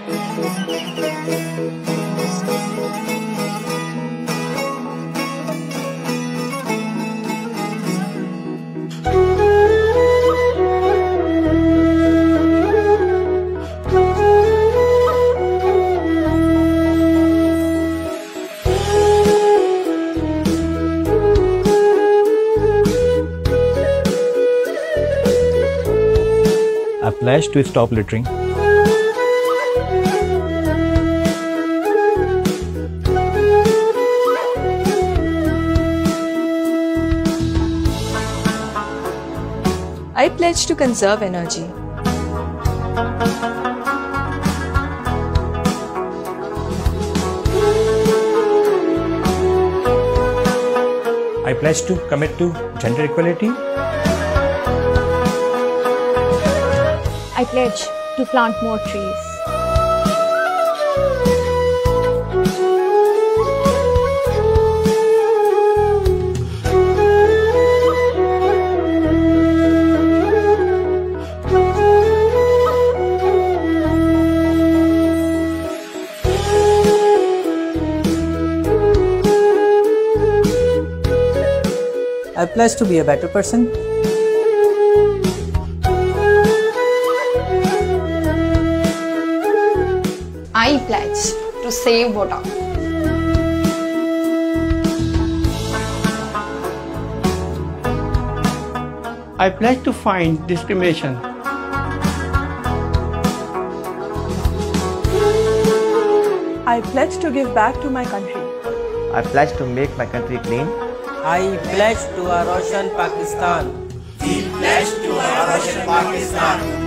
I pledge to stop littering. I pledge to conserve energy. I pledge to commit to gender equality. I pledge to plant more trees. I pledge to be a better person. I pledge to save water. I pledge to find discrimination. I pledge to give back to my country. I pledge to make my country clean. I pledge to a Roshan Pakistan. We pledge to a Roshan Pakistan.